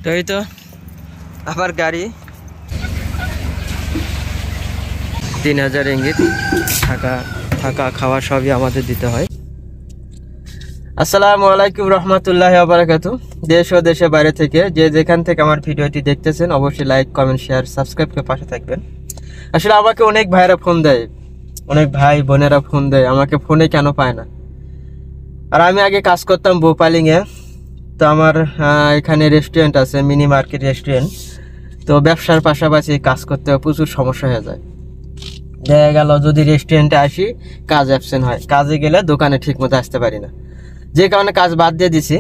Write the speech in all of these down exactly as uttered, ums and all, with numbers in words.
তো এই তো আবার গাড়ি তিন হাজার ইঙ্গিত থাকা থাকা খাওয়া সবই আমাদের দিতে হয়। আসসালামু আলাইকুম রহমতুল্লাহি ওয়া বারাকাতুহু। দেশ ও দেশের বাইরে থেকে যে যেখান থেকে আমার ভিডিওটি দেখতেছেন অবশ্যই লাইক কমেন্ট শেয়ার সাবস্ক্রাইব করে পাশে থাকবেন। আসলে আমাকে অনেক ভাইরা ফোন দেয়, অনেক ভাই বোনেরা ফোন দেয়, আমাকে ফোনে কেন পায় না। আর আমি আগে কাজ করতাম ভোপালিংয়ে, তো আমার এখানে রেস্টুরেন্ট আছে, মিনি মার্কেট রেস্টুরেন্ট। তো ব্যবসার পাশাপাশি কাজ করতে প্রচুর সমস্যা হয়ে যায়। দেখা গেল যদি রেস্টুরেন্টে আসি কাজ অ্যাবসেন্ট হয়, কাজে গেলে দোকানে ঠিক মতো আসতে পারি না, যে কারণে কাজ বাদ দিয়ে দিছি।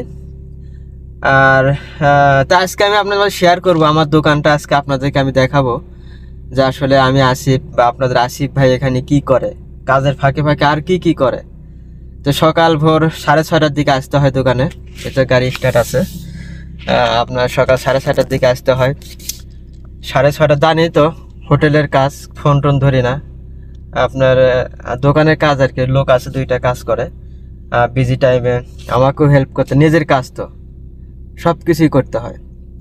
আর তা আজকে আমি আপনাদের শেয়ার করব আমার দোকানটা, আজকে আপনাদেরকে আমি দেখাবো যে আসলে আমি আসিফ বা আপনাদের আসিফ ভাই এখানে কি করে, কাজের ফাঁকে ফাঁকে আর কি কি করে। তো সকাল ভোর সাড়ে ছয়টার দিকে আসতে হয় দোকানে, এটা গাড়ি স্টার্ট আছে। আপনার সকাল সাড়ে ছয়টার দিকে আসতে হয়। সাড়ে ছয়টা জানি তো হোটেলের কাজ, ফোন টোন ধরি না। আপনার দোকানের কাজ আর কি, লোক আছে দুইটা কাজ করে বিজি টাইমে, আমাকেও হেল্প করতে, নিজের কাজ তো সব কিছুই করতে হয়।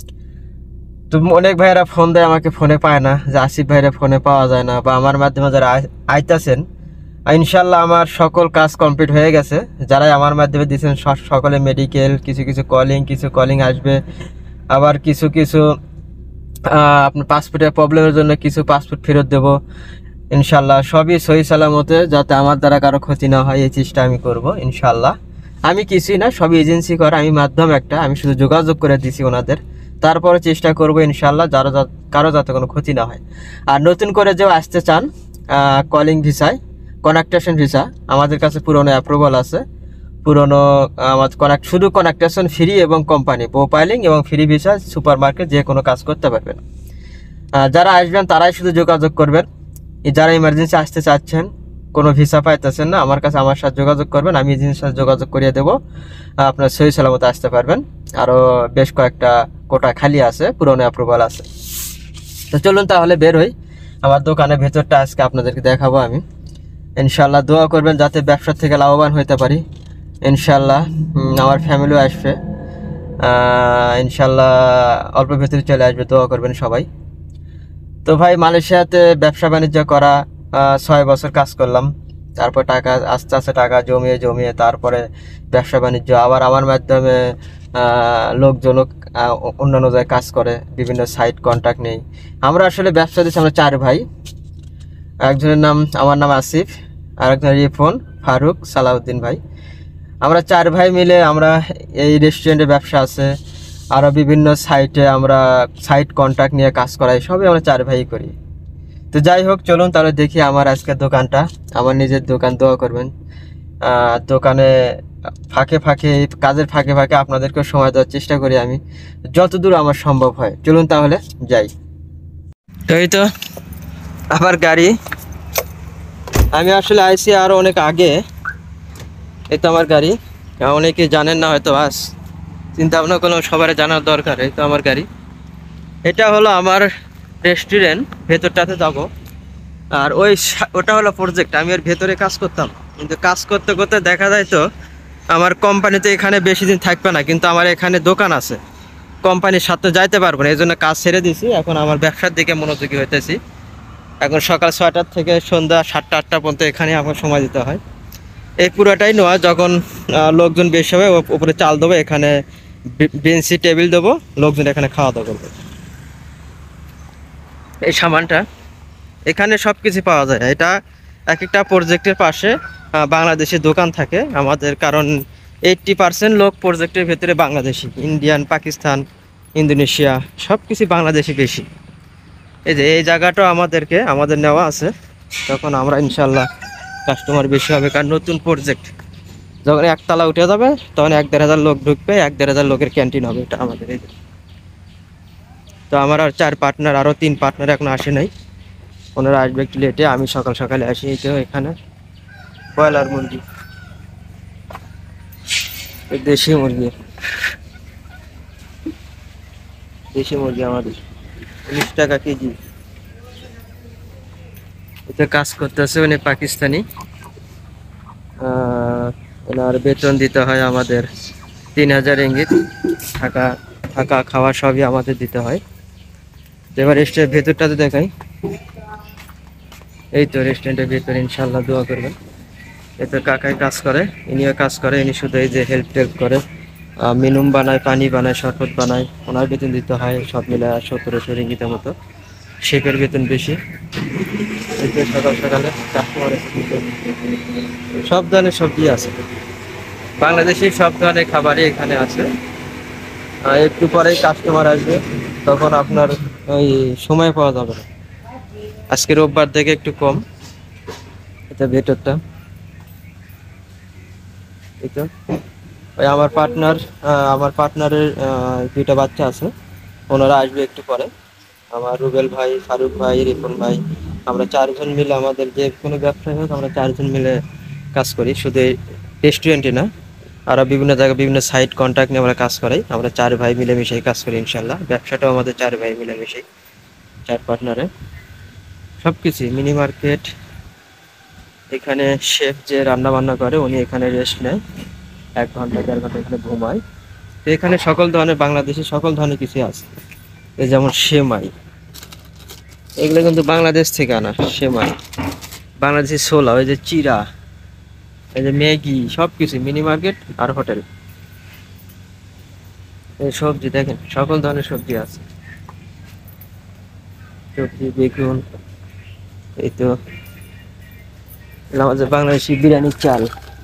তো অনেক ভাইয়েরা ফোন দেয়, আমাকে ফোনে পায় না, যে আসিফ ভাইরা ফোনে পাওয়া যায় না, বা আমার মাধ্যমে যারা আইতাছেন ইনশাল্লাহ আমার সকল কাজ কমপ্লিট হয়ে গেছে। যারাই আমার মাধ্যমে দিয়েছেন সকলে মেডিকেল, কিছু কিছু কলিং, কিছু কলিং আসবে, আবার কিছু কিছু আপনার পাসপোর্টের প্রবলেমের জন্য কিছু পাসপোর্ট ফেরত দেবো ইনশাল্লাহ। সবই সহি সালামতে, যাতে আমার দ্বারা কারো ক্ষতি না হয় এই চেষ্টা আমি করব ইনশাল্লাহ। আমি কিছুই না, সবই এজেন্সি করে, আমি মাধ্যম একটা, আমি শুধু যোগাযোগ করে দিছি ওনাদের। তারপরে চেষ্টা করব ইনশাল্লাহ যারা কারো যাতে কোনো ক্ষতি না হয়। আর নতুন করে যে আসতে চান কলিং ভিসায়, কনেক্টেশন ভিসা আমাদের কাছে পুরনো অ্যাপ্রুভাল আছে। পুরনো আমাদের কনেক্ট শুধু কনেক্টেশন ফ্রি এবং কোম্পানি প্রোফাইলিং এবং ফ্রি ভিসা, সুপার মার্কেট যে কোনো কাজ করতে পারবেন। যারা আসবেন তারাই শুধু যোগাযোগ করবেন। যারা ইমার্জেন্সি আসতে চাচ্ছেন, কোনো ভিসা পাইতেছেন না, আমার কাছে আমার সাথে যোগাযোগ করবেন, আমি এজেন্সির সাথে যোগাযোগ করিয়ে দেবো, আপনার সহি সালামতে আসতে পারবেন। আরও বেশ কয়েকটা কোটা খালি আছে, পুরনো অ্যাপ্রুভাল আছে। তো চলুন তাহলে বের হই, আমার দোকানের ভেতরটা আজকে আপনাদেরকে দেখাবো আমি। ইনশাল্লাহ দোয়া করবেন যাতে ব্যবসার থেকে লাভবান হতে পারি ইনশাল্লাহ। আমার ফ্যামিলিও আসবে ইনশাল্লাহ, অল্প ভেতরে চলে আসবে, দোয়া করবেন সবাই। তো ভাই মালয়েশিয়াতে ব্যবসা বাণিজ্য করা ছয় বছর কাজ করলাম, তারপর টাকা আস্তে আস্তে টাকা জমিয়ে জমিয়ে তারপরে ব্যবসা বাণিজ্য, আবার আমার মাধ্যমে লোকজন অন্যান্য জায়গায় কাজ করে, বিভিন্ন সাইট কন্ট্যাক্ট নেই। আমরা আসলে ব্যবসা দিচ্ছি, আমরা চার ভাই। একজনের নাম, আমার নাম আসিফ, আর একজন রিফন, ফারুক, সালাউদ্দিন ভাই। আমরা চার ভাই মিলে আমরা এই রেস্টুরেন্টের ব্যবসা আছে, আরও বিভিন্ন সাইটে আমরা সাইট কন্ট্যাক্ট নিয়ে কাজ করাই, সবই আমরা চার ভাই করি। তো যাই হোক চলুন তাহলে দেখি আমার আজকের দোকানটা, আমার নিজের দোকান, দোয়া করবেন। দোকানে ফাঁকে ফাঁকে, কাজের ফাঁকে ফাঁকে আপনাদেরকেও সময় দেওয়ার চেষ্টা করি আমি, যতদূর আমার সম্ভব হয়। চলুন তাহলে যাই। তো এই তো আবার গাড়ি, আমি আসলে আইসি আরও অনেক আগে। এই তো আমার গাড়ি, অনেকে জানেন না হয়তো, আস চিন্তা ভাবনা করলাম সবার জানার দরকার। এই তো আমার গাড়ি, এটা হলো আমার রেস্টুরেন্ট, ভেতরটাতে যাব। আর ওই ওটা হলো প্রজেক্ট, আমি এর ভেতরে কাজ করতাম, কিন্তু কাজ করতে করতে দেখা যায় তো আমার কোম্পানিতে এখানে বেশি দিন থাকবে না, কিন্তু আমার এখানে দোকান আছে, কোম্পানির সাথে যাইতে পারবো না, এই জন্য কাজ ছেড়ে দিয়েছি। এখন আমার ব্যবসার দিকে মনোযোগী হইতেছি। এখন সকাল ছয়টার থেকে সন্ধ্যা সাতটা আটটা পর্যন্ত এখানে আমার সময় দিতে হয়। এই পুরোটাই নেওয়া, যখন লোকজন বেশি হবে উপরে চাল দেবো, এখানে বেঞ্চি টেবিল দেবো, লোকজন এখানে খাওয়া দাওয়া করবে। এই সামানটা এখানে সব কিছু পাওয়া যায়। এটা এক একটা প্রজেক্টের পাশে বাংলাদেশি দোকান থাকে আমাদের, কারণ এইট্টি পার্সেন্ট লোক প্রজেক্টের ভেতরে বাংলাদেশি, ইন্ডিয়ান, পাকিস্তান, ইন্দোনেশিয়া, সব কিছু বাংলাদেশি বেশি। এই যে এই জায়গাটাও আমাদেরকে আমাদের নেওয়া আছে, তখন আমরা ইনশাল্লাহ কাস্টমার বেশি হবে, কারণ নতুন প্রজেক্ট যখন একতলা উঠে যাবে তখন এক দেড় হাজার লোক ঢুকবে, এক দেড় হাজার লোকের ক্যান্টিন হবে, এটা আমাদের। এই তো আমার আর চার পার্টনার, আরও তিন পার্টনার এখন আসে নাই, ওনারা আসবে একটু লেটে, আমি সকাল সকালে আসি। এই তো এখানে ব্রয়লার মুরগি, দেশি মুরগি, দেশি মুরগি আমাদের উনিশ টাকা কেজি। এতে কাজ করতেছে উনি পাকিস্তানি, ওনার বেতন দিতে হয় আমাদের তিন হাজার ইঙ্গিত, থাকা থাকা খাওয়া সবই আমাদের দিতে হয়। এবার রেস্টুরেন্টের ভেতরটাতে দেখাই। এই তো রেস্টুরেন্টের ভেতর, ইনশাল্লাহ দোয়া করবেন। এতে কাকাই কাজ করে, ইনিও কাজ করে, ইনি শুধু এই যে হেল্প টেল্প করে, মিনুম বানায়, পানি বানায়, শরবত বানায়, ওনার বেতন দিতে হয় সব মিলে সতেরোশো রিঙ্গিতের মতো। শেফের বেতন বেশি। এই যে সকাল সকালে কাস্টমার সব ধরনের সবজি আছে, বাংলাদেশি সব ধরনের খাবারই এখানে আছে। আর একটু পরেই কাস্টমার আসবে, তখন আপনার ওই সময় পাওয়া যাবে না। আজকে রোববার থেকে একটু কম। এটা ভেতরটা, এই তো ওই আমার পার্টনার, আমার পার্টনারের দুইটা বাচ্চা আছে, ওনারা আসবে একটু পরে। আমার রুবেল ভাই, ফারুক ভাই, রিপন ভাই, আমরা চারজন মিলে, আমাদের যে কোনো ব্যবসায় হোক আমরা চারজন মিলে কাজ করি, শুধু এই রেস্টুরেন্টে না, আরও বিভিন্ন জায়গায় বিভিন্ন সাইট কন্ট্যাক্ট নিয়ে আমরা কাজ করাই। আমরা চার ভাই মিলেমিশেই কাজ করি ইনশাল্লাহ। ব্যবসাটাও আমাদের চার ভাই মিলেমিশেই, চার পার্টনারে সব কিছুই। মিনি মার্কেট, এখানে শেফ যে রান্না বান্না করে উনি এখানে রেস্ট নেয়, এক ঘন্টা দেড় ঘন্টা এখানে ঘুমায়। তো এখানে সকল ধরনের বাংলাদেশি সকল ধরনের কিছু আছে। এই যেমন সেমাই, এগুলো কিন্তু বাংলাদেশ থেকে আনা সেমাই, বাংলাদেশি ছোলা, ওই যে চিরা, এই যে ম্যাগি, সব কিছু মিনি মার্কেট আর হোটেল। এই সবজি দেখেন, সকল ধরনের সবজি আছে, সবজি, বেগুন। এই তো আমাদের বাংলাদেশি বিরিয়ানির চাল,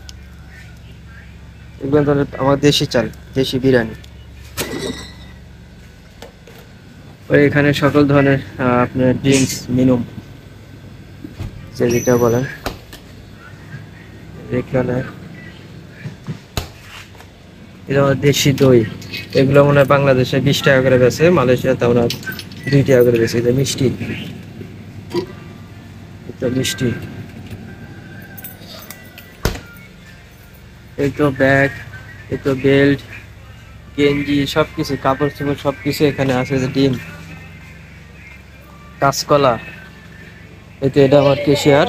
এগুলো ধরেন আমার দেশি চাল, দেশি বিরিয়ানি। ওই এখানে সকল ধরনের আপনার ড্রিঙ্কস, মিনুম যে যেটা বলেন। এখানে এটা দেশি দই, এগুলো মনে হয় বাংলাদেশে বিশ টাকা করে বেছে, মালয়েশিয়াতে আমরা দুই টাকা করে বেছি। এটা মিষ্টি, এটা মিষ্টি। এই তো ব্যাগ, এই তো বেল্ট, গেঞ্জি, সব কিছু, কাপড় চোপড় সব কিছু এখানে আছে। যে ডিম, কাঁচকলা। এই তো এটা আমার কেশিয়ার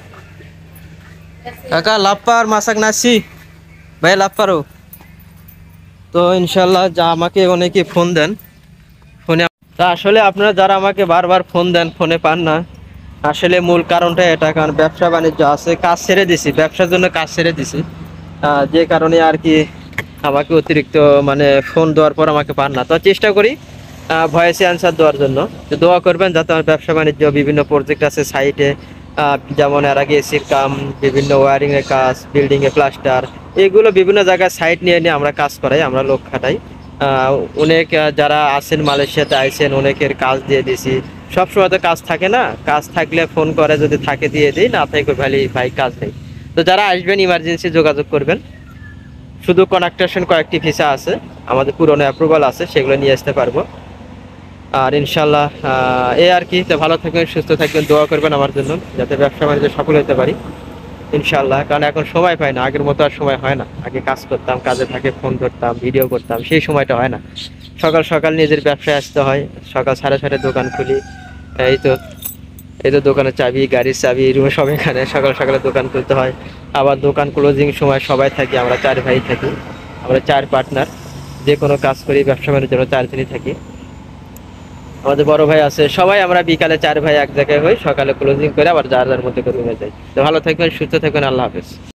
কাকা, লাপ্পার মাসাক নাসি ভাই, লাপ্পারও। তো ইনশাল্লাহ যা আমাকে অনেকে ফোন দেন, ফোনে তা আসলে আপনারা যারা আমাকে বারবার ফোন দেন, ফোনে পান না, আসলে মূল কারণটা এটা, কারণ ব্যবসা বাণিজ্য আছে, কাজ ছেড়ে দিছি, ব্যবসার জন্য কাজ ছেড়ে দিছি, যে কারণে আর কি আমাকে অতিরিক্ত মানে ফোন দেওয়ার পর আমাকে পান না। তো চেষ্টা করি ভয়েসে অ্যান্সার দেওয়ার জন্য। তো দোয়া করবেন যাতে আমার ব্যবসা বাণিজ্য, বিভিন্ন প্রজেক্ট আছে সাইটে, যেমন এর আগে এসির কাম, বিভিন্ন ওয়ারিংয়ের কাজ, বিল্ডিংয়ে প্লাস্টার, এগুলো বিভিন্ন জায়গায় সাইট নিয়ে নিয়ে আমরা কাজ করাই, আমরা লোক খাটাই। অনেক যারা আছেন মালয়েশিয়াতে আইছেন, অনেকের কাজ দিয়ে দিছি। সবসময় তো কাজ থাকে না, কাজ থাকলে ফোন করে, যদি থাকে দিয়ে দিই, না থাকে ভাই ভাই কাজ নেই। তো যারা আসবেন ইমার্জেন্সি যোগাযোগ করবেন। শুধু কনেকশন কয়েকটি ভিসা আছে, আমাদের পুরনো অ্যাপ্রুভাল আছে, সেগুলো নিয়ে আসতে পারবো। আর ইনশাল্লাহ এই আর কি। তো ভালো থাকবেন, সুস্থ থাকবেন, দোয়া করবেন আমার জন্য যাতে ব্যবসা বাণিজ্য সফল হতে পারি ইনশাল্লাহ। কারণ এখন সময় পাই না, আগের মতো আর সময় হয় না। আগে কাজ করতাম, কাজে থাকে ফোন ধরতাম, ভিডিও করতাম, সেই সময়টা হয় না। সকাল সকাল নিজের ব্যবসায় আসতে হয়, সকাল সাড়ে ছটায় দোকান খুলি। এই তো এই তো দোকানের চাবি, গাড়ির চাবি, রুমে সব এখানে, সকাল সকালে দোকান খুলতে হয়। আবার দোকান ক্লোজিং সময় সবাই থাকি, আমরা চার ভাই থাকি, আমরা চার পার্টনার, যে কোনো কাজ করি, ব্যবসা বাণিজ্যের জন্য চারজনই থাকি। আমাদের বড় ভাই আছে, সবাই আমরা বিকালে চার ভাই এক জায়গায় হই, সকালে ক্লোজিং করে আবার যার যার মধ্যে করে রুমে যাই। তো ভালো থাকবেন, সুস্থ থাকবেন, আল্লাহ হাফেজ।